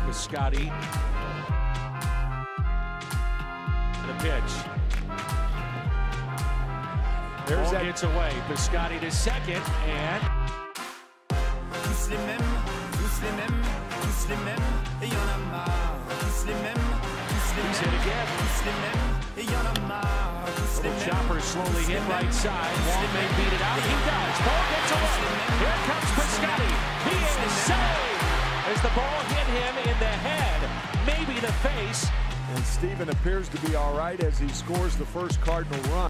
Piscotty. And a pitch. There's that. Gets away. Piscotty to second, and he's hit again. Little chopper slowly hit right side. Wong may beat it out. He does. Ball gets away. Here comes Piscotty. He is saved as the ball hit him in the head, maybe the face. And Steven appears to be all right as he scores the first Cardinal run.